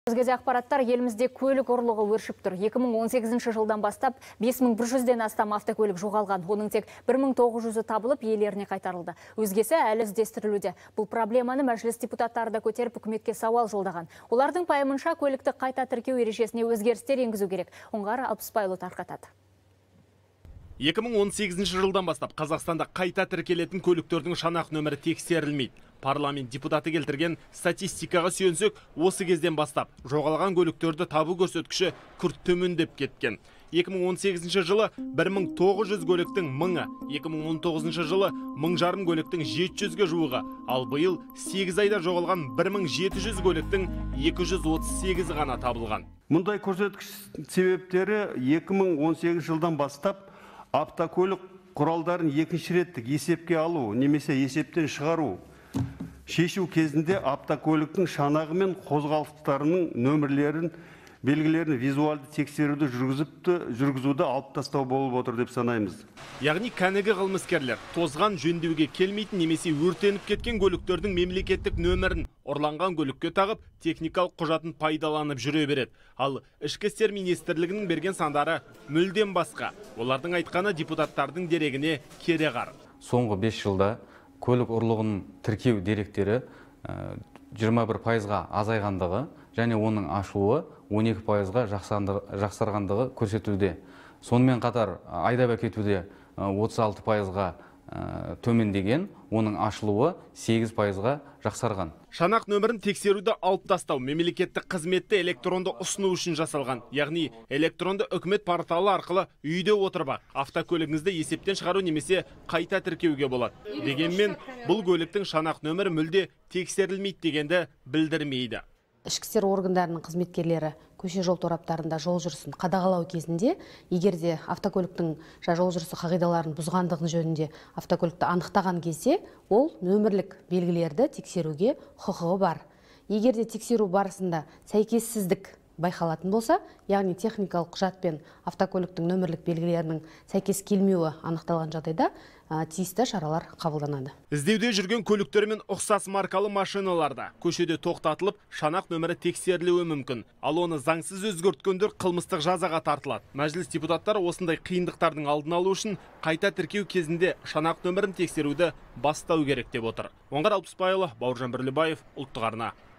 Өзгеде ақпараттар елімізде көлік ұрлығы өршіп тұр. 2018 жылдан бастап 5100-ден астам автокөлік жоғалған. Оның тек 1900-і табылып, иелеріне қайтарылды. Өзгесі әлі іздестірілуде. Бұл проблеманы мәжіліс депутаттары да көтеріп үкіметке сауал жолдаған. Олардың пайымынша көлікті қайта тіркеу ережесіне өзгерістер енгізу керек. Оңғар Алпысбайұлы тарқатады. 2018 жылдан бастап Қазақстанда қайта тіркелетін көліктердің шанақ нөмірі тексерілмейді. Парламент депутаты келтірген статистикаға сүйенсек, осы кезден бастап жоғалған көліктерді табу көрсеткіші күрт төмендеп кеткен. 2018 жылы 1900 көліктің 1000-ы, 2019 жылы 1500 көліктің 700-ге жуығы, ал биыл 8 айда жоғалған 1700 көліктің 238 ғана табылған. Мұндай көрсеткіш себептері 2018 жылдан бастап автокөлік құралдарын екінші реттік есепке алу немесе есептен шығару шешу кезінде автокөліктің шанағы мен қозғалыстарының нөмірлерін белгілерін визуалды тексеруді жүргізуді алып тастау болып отыр деп санаймыз. Яғни кәнігі қылмыскерлер тозған жөндеуге келмейтін немесе өртеніп кеткен көліктердің мемлекеттік нөмірін ұрланған көлікке тағып, техникалық құжатын пайдаланып жүре береді. Ал Ішкі істер министрлігінің берген сандары мүлдем басқа. Олардың айтқаны депутаттардың дерегіне кереғар. Соңғы 5 жылда көлік ұрлығын тіркеу деректері 21%-ға азайғандығы және оның ашуы 12%-ға жақсарғандығы көрсетуде. Сонымен қатар айдап әкетуде 36%-ға төмендеген, оның ашылуы 8%-ға жақсарған. Шанақ нөмірін тексеруді алып тастау мемлекеттік қызметті электронды ұсыну үшін жасалған. Яғни электронды үкімет порталы арқылы үйде отырып автокөлігіңізді есептен шығару немесе қайта тіркеуге болады. Дегенмен бұл көліктің шанақ нөмірі мүлде тексерілмейді дегенді білдірмейді. Ішкі істер органдарының қызметкерлері көше жол тораптарында жол жүрісін қадағалау кезінде, егерде автокөліктің жол жүрісі қағидаларын бұзғандығы жөнінде автокөлікті анықтаған кезде, ол нөмірлік белгілерді тексеруге құқығы бар. Егерде тексеру барысында сәйкессіздік байқалатын болса, яғни техникалық құжат пен автокөліктің нөмірлік белгілерінің сәйкес келмеуі анықталған жағдайда тиісті шаралар қабылданады. Іздеуде жүрген көліктермен ұқсас маркалы машиналарда көшеде тоқтатылып, шанақ нөмірі тексерілуі мүмкін. Ал оны заңсыз өзгерткендер қылмыстық жазаға тартылады. Мәжіліс депутаттары осындай қиындықтардың алдын алу үшін қайта тіркеу кезінде шанақ нөмірін тексеруді бастау керек деп отыр. Оңғар Алпысбайұлы, Бауыржан Бірлібаев, ұлттық арна.